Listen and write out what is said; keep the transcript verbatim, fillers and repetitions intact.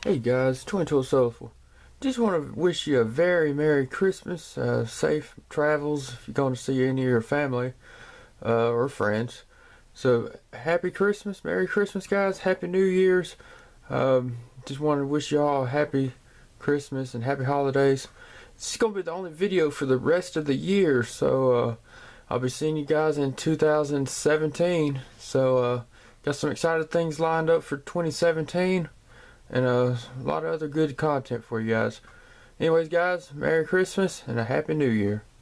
Hey guys, Twinkle Soulful. Just want to wish you a very Merry Christmas, uh, safe travels if you're going to see any of your family uh, or friends. So, Happy Christmas, Merry Christmas, guys, Happy New Year's. Um, just want to wish you all a Happy Christmas and Happy Holidays. This is going to be the only video for the rest of the year, so uh, I'll be seeing you guys in two thousand seventeen. So, uh, got some exciting things lined up for twenty seventeen. And uh, a lot of other good content for you guys. Anyways, guys, Merry Christmas and a Happy New Year.